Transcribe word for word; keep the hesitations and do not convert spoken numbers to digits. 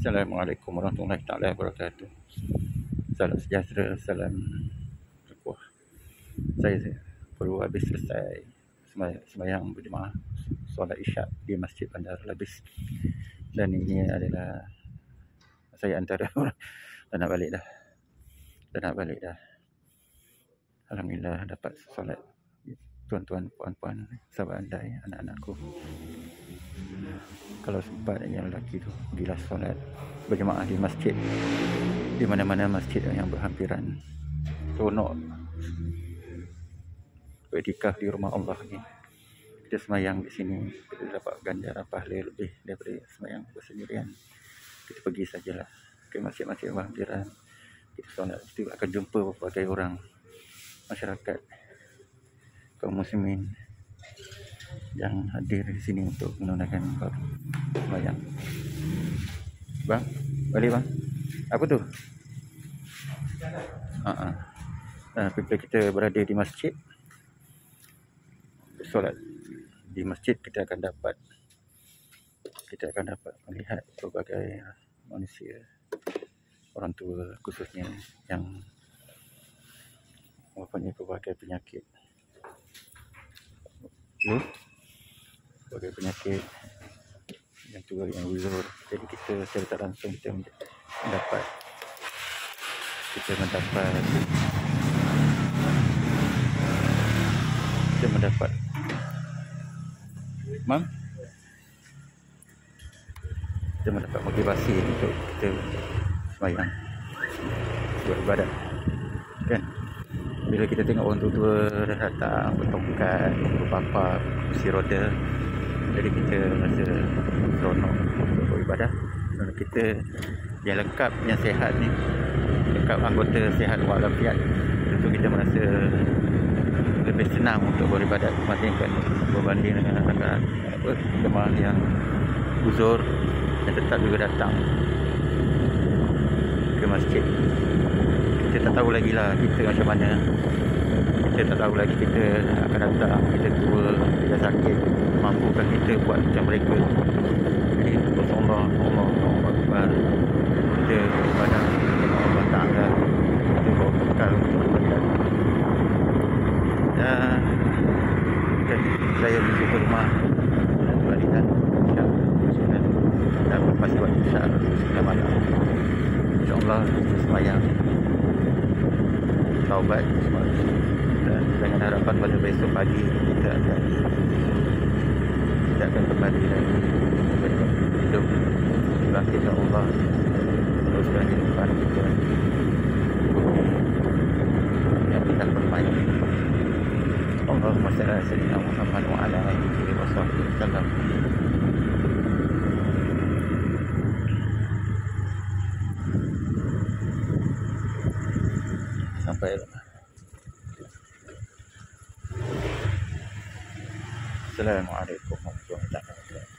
Assalamualaikum warahmatullahi taala wabarakatuh. Salam sejahtera, salam berkuah. Saya baru habis selesai sembahyang berjemaah solat Isyak di Masjid Bandar Labis. Dan ini adalah saya antara orang dah nak balik dah. Dah nak balik dah. Alhamdulillah dapat solat. Tuan-tuan, puan-puan, sahabat andai, anak-anakku. Kalau sempat yang lelaki tu pergilah solat berjemaah di masjid, di mana-mana masjid yang berhampiran. Seronok beriktikaf di rumah Allah ni. Kita semayang di sini, kita dapat ganjaran pahala lebih daripada semayang bersendirian. Kita pergi sajalah ke masjid-masjid yang berhampiran, kita solat. Kita akan jumpa berbagai orang, masyarakat, kaum muslimin yang hadir di sini untuk menunaikan sembahyang. Bang, balik bang. Apa tu? Uh-uh. Nah, apabila kita berada di masjid, solat di masjid, kita akan dapat kita akan dapat melihat berbagai manusia, orang tua khususnya yang mempunyai berbagai penyakit. Lu sebagai penyakit yang tua, yang uzur. Jadi kita secara langsung kita mendapat kita mendapat kita mendapat Mam kita mendapat motivasi untuk kita sembahyang, beribadat, kan? Bila kita tengok orang tua dah datang bertongkat, berpapak, kursi roda, jadi kita rasa seronok untuk beribadah. Kerana kita yang lengkap, yang sihat ni, lengkap anggota sihat walafiat, tentu kita merasa lebih senang untuk beribadat berbandingkan berbanding dengan anak-anak apa jemaah yang uzur yang tetap juga datang ke masjid. Kita tak tahu lagi lah kita macam mana. Kita tak tahu lagi kita akan datang, kita tua, kita sakit, mampukah kita buat macam mereka. Jadi Allah, Allah, Allah Akbar, kita beribadah kepada Allah Ta'ala, kita bawa bekal untuk beribadah. Dan dan saya menuju ke rumah dan beribadah insyaAllah. Dan pasti buat insyaAllah selamat malam. InsyaAllah semayang taubat semua, dan dengan harapan pada besok pagi kita akan kita akan kembali lagi hidup bangkit ke Allah, teruskan kehidupan kita yang kita permain. Allahumma salli ala sayyidina Muhammad wa ala alihi wa sahbihi wasallam. Sampai Assalamualaikum warahmatullahi wabarakatuh.